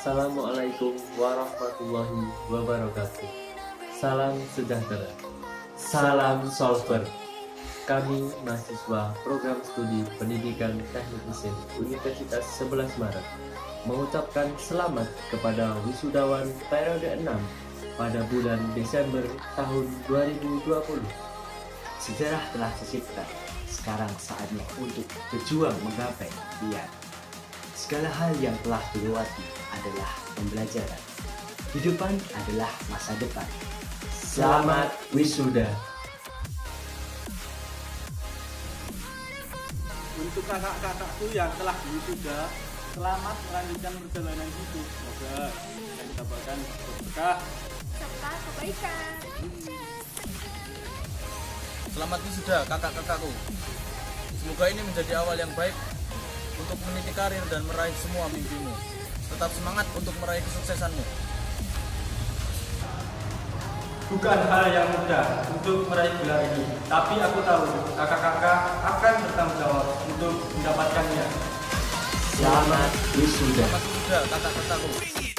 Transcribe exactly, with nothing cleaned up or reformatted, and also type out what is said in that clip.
Assalamualaikum warahmatullahi wabarakatuh. Salam sejahtera. Salam solver. Kami mahasiswa program studi pendidikan teknik mesin Universitas sebelas Maret mengucapkan selamat kepada wisudawan periode enam pada bulan Desember tahun dua ribu dua puluh. Sejarah telah tercipta, sekarang saatnya untuk berjuang menggapai impian. Segala hal yang telah dilewati adalah pembelajaran. Di depan adalah masa depan. Selamat wisuda. Untuk kakak-kakakku yang telah wisuda, selamat melanjutkan perjalanan hidup. Semoga yang didapatkan berkah serta kebaikan. Selamat wisuda kakak-kakakku. Semoga ini menjadi awal yang baik untuk meniti karir dan meraih semua mimpimu. Tetap semangat untuk meraih kesuksesanmu. Bukan hal yang mudah untuk meraih gelar ini, tapi aku tahu kakak-kakak akan bertanggung jawab untuk mendapatkannya. Selamat wisuda. Selamat wisuda kakak-kakakku.